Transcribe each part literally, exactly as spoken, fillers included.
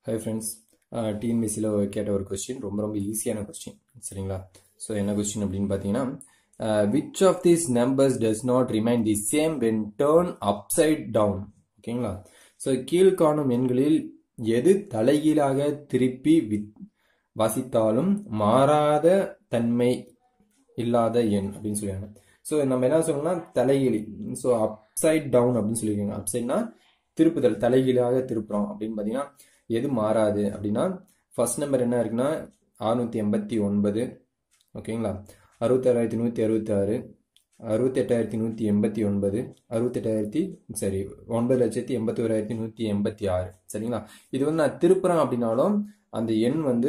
Hi friends, uh, Tnpsc ல கேட்ட ஒரு கொஸ்டின் ரொம்ப ரொம்ப ஈஸியான கொஸ்டின் சரிங்களா. ஸோ என்ன கொஸ்டின் அப்படின்னு பார்த்தீங்கன்னா, which of these numbers does not remain the same when turned upside down? ஓகேங்களா. ஸோ கீழ்காணும் எண்களில் எது தலைகீழாக திருப்பி வாசித்தாலும் மாறாத தன்மை இல்லாத எண் அப்படின்னு சொல்லுவாங்க. ஸோ நம்ம என்ன சொல்லணும்னா தலைகீழி. ஸோ அப்சைட் டவுன் அப்படின்னு சொல்லியிருக்காங்க. அப்சைட்னா திருப்புதல், தலைகீழாக திருப்புறோம் அப்படின்னு பார்த்தீங்கன்னா எது மாறாது அப்படின்னா ஃபர்ஸ்ட் நம்பர் என்ன இருக்குன்னா அறுநூத்தி எண்பத்தி ஒன்பது ஓகேங்களா, அறுபத்தி ஏழாயிரத்தி நூற்றி அறுபத்தி ஆறு, அறுபத்தி எட்டாயிரத்தி நூற்றி எண்பத்தி ஒன்பது, அறுபத்தி எட்டாயிரத்தி சரி ஒன்பது லட்சத்தி எண்பத்தி ஓராயிரத்தி நூற்றி எண்பத்தி ஆறு சரிங்களா. இது வந்து நான் திருப்புறேன் அப்படின்னாலும் அந்த எண் வந்து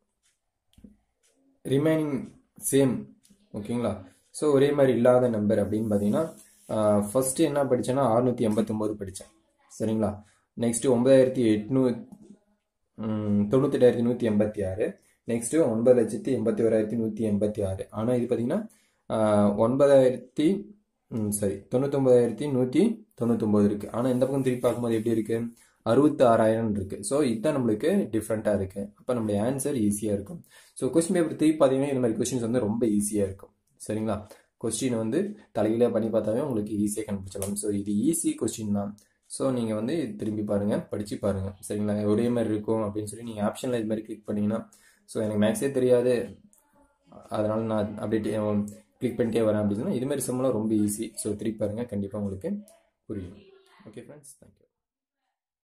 ரிமைனிங் சேம் ஓகேங்களா. ஸோ ஒரே மாதிரி இல்லாத நம்பர் அப்படின்னு பார்த்தீங்கன்னா ஃபர்ஸ்ட் என்ன படித்தேன்னா அறுநூத்தி எண்பத்தி ஒன்பது படித்தேன் சரிங்களா. நெக்ஸ்ட் ஒன்பதாயிரத்தி எட்நூ தொண்ணூத்தி எட்டாயிரத்தி நூற்றி எண்பத்தி ஆறு, நெக்ஸ்ட் ஒன்பது லட்சத்தி எண்பத்தி ஓராயிரத்தி நூற்றி எண்பத்தி ஆறு. ஆனால் இது பார்த்தீங்கன்னா ஒன்பதாயிரத்தி சரி தொண்ணூத்தி ஒன்பதாயிரத்தி நூற்றி தொண்ணூத்தி ஒன்பது இருக்கு. ஆனால் இந்த பக்கம் திருப்பி பார்க்கும்போது எப்படி இருக்கு, அறுபத்தி ஆறாயிரம் இருக்கு. ஸோ இதுதான் நம்மளுக்கு டிஃப்ரெண்டாக இருக்கு. அப்போ நம்மளுடைய ஆன்சர் ஈஸியாக இருக்கும். ஸோ கொஸ்டின் பேப்பர் திருப்பி பார்த்தீங்கன்னா இந்த மாதிரி கொஸ்டின்ஸ் வந்து ரொம்ப ஈஸியாக இருக்கும் சரிங்களா. கொஸ்டின் வந்து தலையில பண்ணி பார்த்தாவே உங்களுக்கு ஈஸியாக கண்டுபிடிச்சலாம். ஸோ இது ஈஸி கொஸ்டின் தான். ஸோ நீங்கள் வந்து திரும்பி பாருங்கள், படித்து பாருங்கள் சரிங்களா. ஒரே மாதிரி இருக்கும் அப்படின்னு சொல்லி நீங்கள் ஆப்ஷனில் இது மாதிரி கிளிக் பண்ணிங்கன்னா, ஸோ எனக்கு மேக்ஸே தெரியாது அதனால் நான் அப்படியே கிளிக் பண்ணிட்டே வரேன் அப்படின்னு சொன்னால் இது மாதிரி சம்மெல்லாம் ரொம்ப ஈஸி. ஸோ திருப்பி பாருங்கள், கண்டிப்பாக உங்களுக்கு புரியும். Okay friends, thank you.